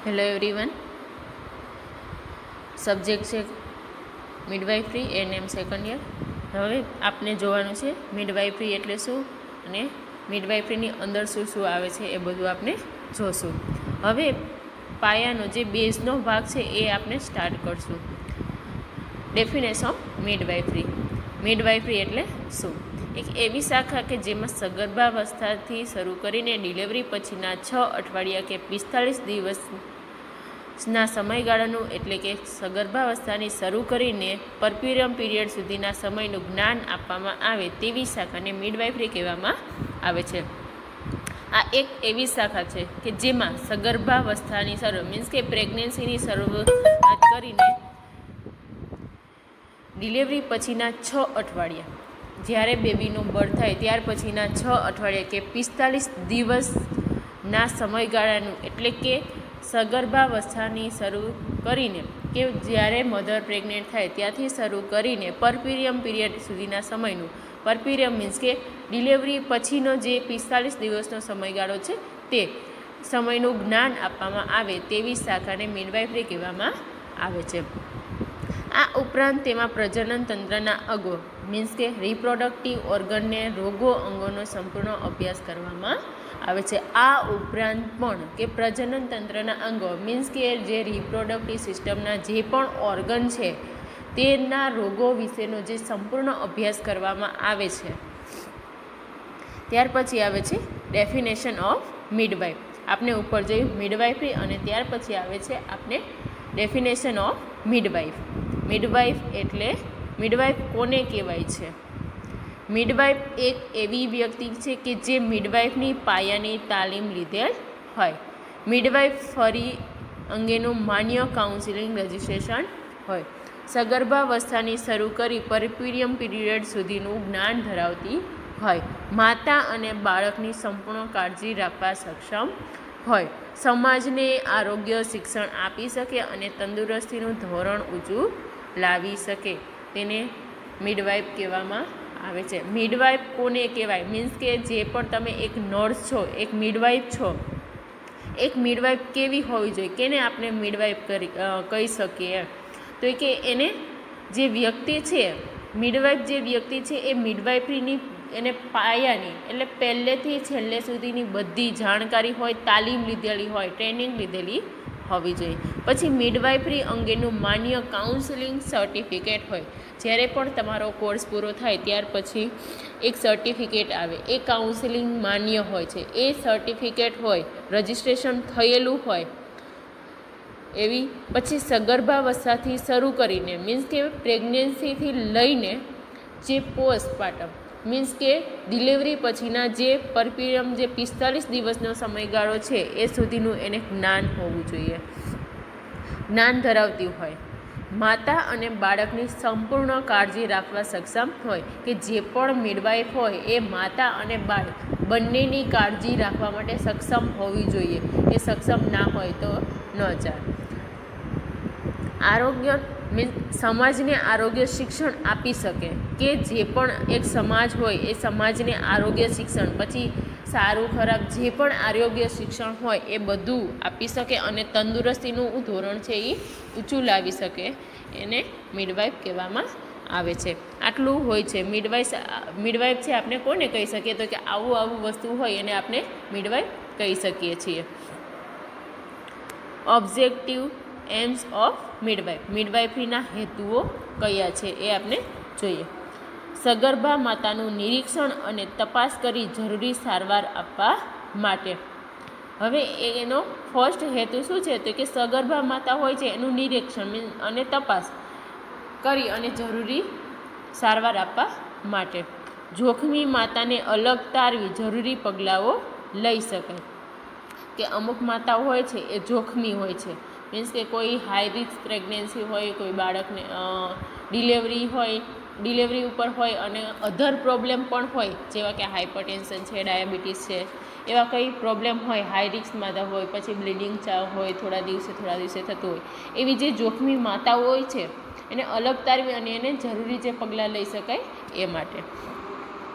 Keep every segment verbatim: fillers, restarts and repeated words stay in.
Hello everyone. Subject છે midwifery N M second year. હવે આપને જોવાનું છે મિડવાઇફરી એટલે શું અને મિડવાઇફરીની અંદર શું શું આવે છે એ બધું આપણે જોશું. હવે પાયાનો જે બેઝનો ભાગ છે એ આપણે સ્ટાર્ટ કરશું. Definition of midwifery. મિડવાઇફરી એટલે શું? એક એવી શાખા કે જેમાં સગર્ભાવસ્થાથી શરૂ કરીને ડિલિવરી પછીના છ અઠવાડિયા કે પિસ્તાલીસ દિવસના સમયગાળાનું એટલે કે સગર્ભાવસ્થાની શરૂ કરીને પરપ્યુરિયમ પીરિયડ સુધીના સમયનું જ્ઞાન આપવામાં આવે તેવી શાખાને મિડવાઇફરી કહેવામાં આવે છે. આ એક એવી શાખા છે કે જેમાં સગર્ભાવસ્થાની શરૂ મીન્સ કે પ્રેગ્નન્સીની શરૂઆત કરીને ડિલિવરી પછીના છ અઠવાડિયા જ્યારે બેબીનું બર્થ થાય ત્યાર પછીના છ અઠવાડિયા કે પિસ્તાલીસ દિવસના સમયગાળાનું એટલે કે સગર્ભાવસ્થાની શરૂ કરીને કે જ્યારે મધર પ્રેગ્નેન્ટ થાય ત્યાંથી શરૂ કરીને પરપ્યુરિયમ પીરિયડ સુધીના સમયનું, પરપ્યુરિયમ મીન્સ કે ડિલિવરી પછીનો જે પિસ્તાલીસ દિવસનો સમયગાળો છે તે સમયનું જ્ઞાન આપવામાં આવે તેવી શાખાને મિડવાઇફરી કહેવામાં આવે છે. આ ઉપરાંત તેમાં પ્રજનન તંત્રના અંગો મીન્સ કે રિપ્રોડક્ટિવ ઓર્ગનને રોગો અંગોનો સંપૂર્ણ અભ્યાસ કરવામાં આવે છે. આ ઉપરાંત પણ કે પ્રજનન તંત્રના અંગો મીન્સ કે જે રિપ્રોડક્ટિવ સિસ્ટમના જે પણ ઓર્ગન છે તેના રોગો વિશેનો જે સંપૂર્ણ અભ્યાસ કરવામાં આવે છે. ત્યાર પછી આવે છે ડેફિનેશન ઓફ મિડવાઇફ. આપણે ઉપર જોયું મિડવાઇફરી અને ત્યાર પછી આવે છે આપણે ડેફિનેશન ઓફ મિડવાઇફ. મિડવાઇફ એટલે મિડવાઇફ કોને કહેવાય છે? મિડવાઇફ એક એવી વ્યક્તિ છે કે જે મિડવાઇફની પાયાની તાલીમ લીધેલ હોય. મિડવાઇફ ફરી અંગેનું માન્ય કાઉન્સિલિંગ રજિસ્ટ્રેશન હોય. સગર્ભાવસ્થાની શરૂ કરી પરપ્યુરિયમ પીરિયડ સુધીનું જ્ઞાન ધરાવતી હોય. માતા અને બાળકની સંપૂર્ણ કાળજી રાખવા સક્ષમ હોય. સમાજને આરોગ્ય શિક્ષણ આપી શકે અને તંદુરસ્તીનું ધોરણ ઊંચું લાવી શકે તેને મિડવાઇફ કહેવામાં આવે છે. મિડવાઇફ કોને કહેવાય? મીન્સ કે જે પણ તમે એક નર્સ છો, એક મિડવાઇફ છો, એક મિડવાઇફ કેવી હોવી જોઈએ, કેને આપણે મિડવાઇફ કરી કહી શકીએ? તો કે એને જે વ્યક્તિ છે મિડવાઇફ જે વ્યક્તિ છે એ મિડવાઇફરીની એને પાયાની એટલે પહેલેથી છેલ્લે સુધીની બધી જાણકારી હોય, તાલીમ લીધેલી હોય, ટ્રેનિંગ લીધેલી હોવી જોઈએ. પછી મિડવાઇફરી અંગેનું માન્ય કાઉન્સેલિંગ સર્ટિફિકેટ હોય. જ્યારે પણ તમારો કોર્સ પૂરો થાય ત્યાર પછી એક સર્ટિફિકેટ આવે, એ કાઉન્સેલિંગ માન્ય હોય છે. એ સર્ટિફિકેટ હોય, રજિસ્ટ્રેશન થયેલું હોય એવી. પછી સગર્ભાવસ્થાથી શરૂ કરીને મીન્સ કે પ્રેગ્નન્સીથી લઈને જે પોસ્ટપાર્ટમ મીન્સ કે ડિલિવરી પછીના જે પરપ્યુરિયમ જે પિસ્તાલીસ દિવસનો સમયગાળો છે એ સુધીનું એને જ્ઞાન હોવું જોઈએ, જ્ઞાન ધરાવતી હોય. માતા અને બાળકની સંપૂર્ણ કાળજી રાખવા સક્ષમ હોય કે જે પણ મિડવાઇફ હોય એ માતા અને બાળક બંનેની કાળજી રાખવા માટે સક્ષમ હોવી જોઈએ. એ સક્ષમ ના હોય તો ન ચાલે. આરોગ્ય મીન્સ સમાજને આરોગ્ય શિક્ષણ આપી શકે કે જે પણ એક સમાજ હોય એ સમાજને આરોગ્ય શિક્ષણ પછી સારું ખરાબ જે પણ આરોગ્ય શિક્ષણ હોય એ બધું આપી શકે અને તંદુરસ્તીનું ધોરણ છે એ ઊંચું લાવી શકે એને મિડવાઇફ કહેવામાં આવે છે. આટલું હોય છે મિડવાઇફ. મિડવાઇફ છે આપણે કોને કહી શકીએ? તો કે આવું આવું વસ્તુ હોય એને આપણે મિડવાઇફ કહી શકીએ છીએ. Objective aims of midwife. મિડવાઇફરીના હેતુઓ કયા છે એ આપણે જોઈએ. સગર્ભા માતાનું નિરીક્ષણ અને તપાસ કરી જરૂરી સારવાર આપવા માટે. હવે એનો ફર્સ્ટ હેતુ શું છે? તો કે સગર્ભા માતા હોય છે એનું નિરીક્ષણ અને તપાસ કરી અને જરૂરી સારવાર આપવા માટે. જોખમી માતાને અલગ તારવી જરૂરી પગલાઓ લઈ શકાય. કે અમુક માતા હોય છે એ જોખમી હોય છે મીન્સ કે કોઈ હાઈ રિસ્ક પ્રેગ્નન્સી હોય, કોઈ બાળકને ડિલિવરી હોય, ડિલિવરી ઉપર હોય અને અધર પ્રોબ્લેમ પણ હોય જેવા કે હાઇપરટેન્શન છે, ડાયાબિટીસ છે, એવા કંઈ પ્રોબ્લેમ હોય, હાઈ રિસ્ક માતા હોય, પછી બ્લીડિંગ ચાવ હોય, થોડા દિવસે થોડા દિવસે થતું હોય, એવી જે જોખમી માતાઓ હોય છે એને અલગ તારવી અને એને જરૂરી જે પગલાં લઈ શકાય એ માટે.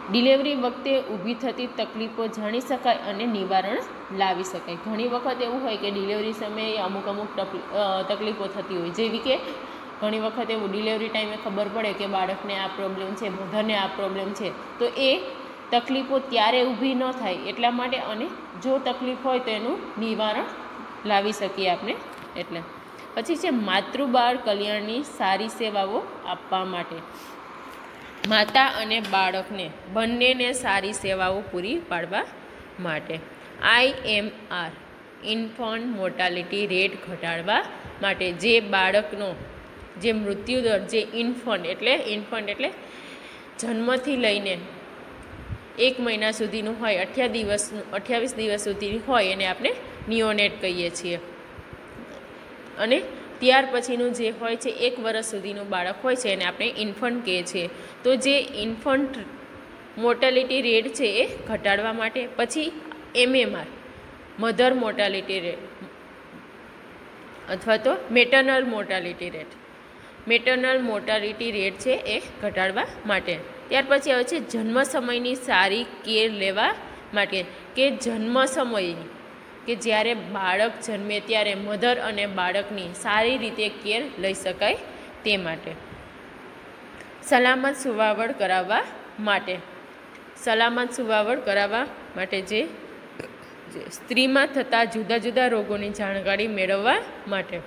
ડિલિવરી વખતે ઊભી થતી તકલીફો જાણી શકાય અને નિવારણ લાવી શકાય. ઘણી વખત એવું હોય કે ડિલિવરી સમયે અમુક અમુક તકલીફો થતી હોય, જેવી કે ઘણી વખત એવું ડિલિવરી ટાઈમે ખબર પડે કે બાળકને આ પ્રોબ્લેમ છે, મધરને આ પ્રોબ્લેમ છે, તો એ તકલીફો ત્યારે ઊભી ન થાય એટલા માટે, અને જો તકલીફ હોય તો એનું નિવારણ લાવી શકીએ આપણે. એટલે પછી છે માતૃબાળ કલ્યાણની સારી સેવાઓ આપવા માટે. માતા અને બાળકને બંનેને સારી સેવાઓ પૂરી પાડવા માટે I M R infant mortality rate ઘટાડવા માટે, જે બાળકનો જે મૃત્યુદર, જે ઇન્ફન્ટ એટલે ઇન્ફન્ટ એટલે જન્મથી લઈને એક મહિના સુધીનું હોય, અઠ્યાવીસ દિવસનું અઠ્યાવીસ દિવસ સુધીનું હોય એને આપણે નિયોનેટ કહીએ છીએ. અને ત્યાર પછીનું જે હોય છે એક વર્ષ સુધીનું બાળક હોય છે એને આપણે ઇન્ફન્ટ કહીએ છીએ. તો જે ઇન્ફન્ટ મોર્ટાલિટી રેટ છે એ ઘટાડવા માટે. પછી એમએમઆર મધર મોર્ટાલિટી રેટ અથવા તો maternal mortality rate maternal mortality rate છે એ ઘટાડવા માટે. ત્યાર પછી આવે છે જન્મ સમયની સારી કેર લેવા માટે, કે જન્મ સમયની કે જ્યારે બાળક જન્મે ત્યારે મધર અને બાળકની સારી રીતે કેર લઈ શકાય તે માટે. સલામત સુવાવડ કરાવવા માટે સલામત સુવાવડ કરાવવા માટે જે સ્ત્રીમાં થતા જુદા જુદા રોગોની જાણકારી મેળવવા માટે.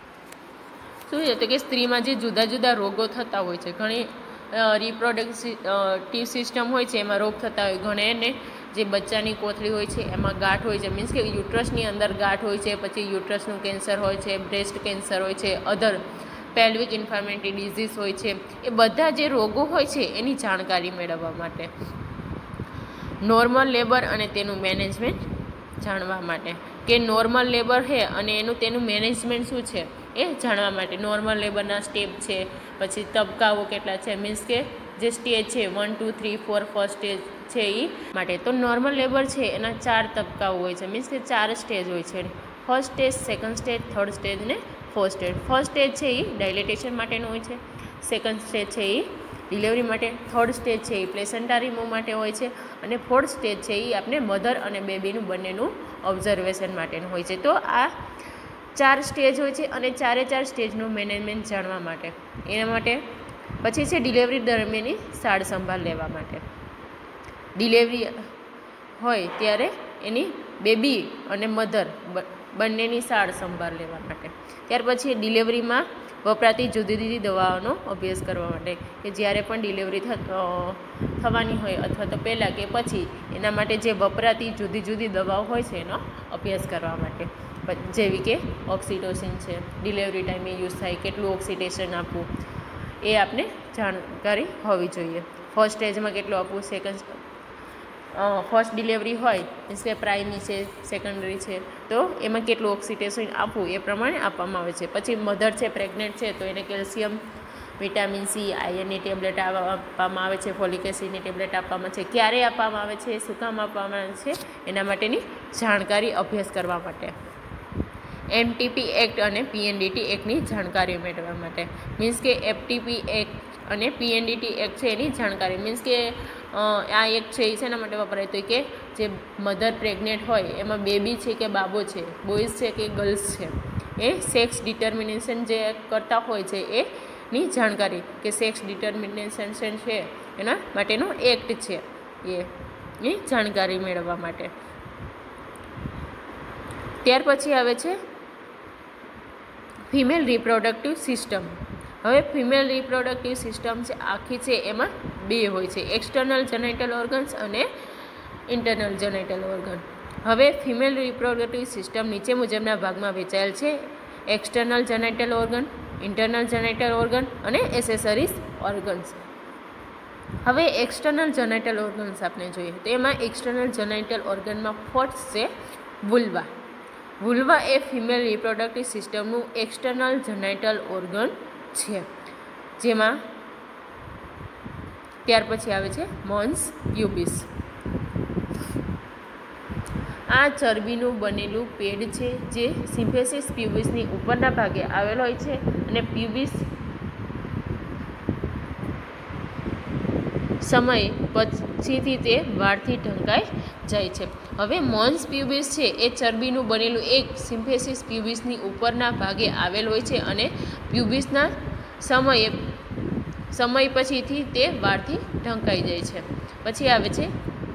શું છે તો કે સ્ત્રીમાં જે જુદા જુદા રોગો થતા હોય છે, ઘણી રિપ્રોડક્ટિવ સિસ્ટમ હોય છે એમાં રોગ થતા હોય, ઘણાને જે બચ્ચાની કોથળી હોય છે એમાં ગાંઠ હોય છે, મીન્સ કે યુટ્રસની અંદર ગાંઠ હોય છે, પછી યુટ્રસનું કેન્સર હોય છે, બ્રેસ્ટ કેન્સર હોય છે, અધર પેલ્વિક ઇન્ફ્લામેટરી ડિઝીઝ હોય છે, એ બધા જે રોગો હોય છે એની જાણકારી મેળવવા માટે. નોર્મલ લેબર અને તેનું મેનેજમેન્ટ જાણવા માટે, કે નોર્મલ લેબર છે અને એનું તેનું મેનેજમેન્ટ શું છે એ જાણવા માટે. નોર્મલ લેબરના સ્ટેપ છે, પછી તબક્કાઓ કેટલા છે, મીન્સ કે જે સ્ટેજ છે one two three four first stage છે એ માટે. તો નોર્મલ લેબર છે એના ચાર તબક્કાઓ હોય છે, મીન્સ કે ચાર સ્ટેજ હોય છે. First stage, second stage, third stage ને ફોર્થ સ્ટેજ. ફર્સ્ટ સ્ટેજ છે એ ડાયલેટેશન માટેનું હોય છે, સેકન્ડ સ્ટેજ છે એ ડિલિવરી માટે, થર્ડ સ્ટેજ છે એ પ્લેસેન્ટા રિમૂવ માટે હોય છે, અને ફોર્થ સ્ટેજ છે એ આપણે મધર અને બેબીનું બંનેનું ઓબ્ઝર્વેશન માટેનું હોય છે. તો આ ચાર સ્ટેજ હોય છે અને ચારે ચાર સ્ટેજનું મેનેજમેન્ટ જાણવા માટે. એના માટે પછી છે ડિલિવરી દરમિયાનની સાર સંભાળ લેવા માટે. ડિલિવરી હોય ત્યારે એની બેબી અને મધર બંનેની સાર સંભાળ લેવા માટે. ત્યાર પછી ડિલિવરીમાં વપરાતી જુદી જુદી દવાઓનો અભ્યાસ કરવા માટે, કે જ્યારે પણ ડિલિવરી થવાની હોય અથવા તો પહેલાં કે પછી એના માટે જે વપરાતી જુદી જુદી દવાઓ હોય છે એનો અભ્યાસ કરવા માટે. જેવી કે ઓક્સિટોસિન છે, ડિલિવરી ટાઈમે યુઝ થાય, કેટલું ઓક્સિટેશન આપવું એ આપણે જાણકારી હોવી જોઈએ. ફર્સ્ટ સ્ટેજમાં કેટલું આપવું, સેકન્ડ ફર્સ્ટ ડિલિવરી હોય મીન્સ કે પ્રાઇમરી છે, સેકન્ડરી છે, તો એમાં કેટલું ઓક્સિટેશન આપવું એ પ્રમાણે આપવામાં આવે છે. પછી મધર છે, પ્રેગ્નેન્ટ છે, તો એને કેલ્શિયમ, વિટામિન સી, આયર્નની ટેબ્લેટ આપવામાં આવે છે, ફોલિક એસિડની ટેબ્લેટ આપવામાં છે, ક્યારે આપવામાં આવે છે, શું કામ આપવામાં આવે છે, એના માટેની જાણકારી અભ્યાસ કરવા માટે. એમટીપી એક્ટ અને પીએનડીટી એક્ટની જાણકારી મેળવવા માટે, મીન્સ કે એફટીપી એક્ટ અને પીએનડીટી એક્ટ છે એની જાણકારી, મીન્સ કે આ એક્ટ છે એ શેના માટે વપરાય તો કે જે મધર પ્રેગ્નેન્ટ હોય એમાં બેબી છે કે બાબો છે, બોયઝ છે કે ગર્લ્સ છે, એ સેક્સ ડિટર્મિનેશન જે કરતા હોય છે એની જાણકારી, કે સેક્સ ડિટર્મિનેશન છે એના માટેનો એક્ટ છે એની જાણકારી મેળવવા માટે. ત્યાર પછી આવે છે ફિમેલ રિપ્રોડક્ટિવ સિસ્ટમ. હવે ફિમેલ રિપ્રોડક્ટિવ સિસ્ટમ છે આખી છે એમાં બે હોય છે, એક્સટર્નલ જેનેટલ ઓર્ગન્સ અને ઇન્ટરનલ જેનેટલ ઓર્ગન. હવે ફિમેલ રિપ્રોડક્ટિવ સિસ્ટમ નીચે મુજબના ભાગમાં વહેંચાયેલ છે: external genital organ, internal genital organ અને એસેસરીઝ ઓર્ગન્સ. હવે એક્સટર્નલ જેનેટલ ઓર્ગન્સ આપણે જોઈએ તો એમાં એક્સટર્નલ જેનેટલ ઓર્ગનમાં ફર્સ્ટ છે વુલ્વા. વુલ્વા એ ફિમેલ રિપ્રોડક્ટિવ સિસ્ટમનું એક્સટર્નલ જેનેટલ ઓર્ગન છે, જેમાં ત્યાર પછી આવે છે મોન્સ પ્યુબિસ. આ ચરબીનું બનેલું પેડ છે જે સિમ્ફેસિસ પ્યુબિસની ઉપરના ભાગે આવેલો હોય છે, અને પ્યુબિસ સમય પછીથી તે વાળથી ઢંકાઈ જાય છે. હવે મોન્સ પ્યુબિસ છે એ ચરબીનું બનેલું એક સિમ્ફેસિસ પ્યુબિસની ઉપરના ભાગે આવેલ હોય છે અને પ્યુબિસના સમયે સમય પછીથી તે વાળથી ઢંકાઈ જાય છે. પછી આવે છે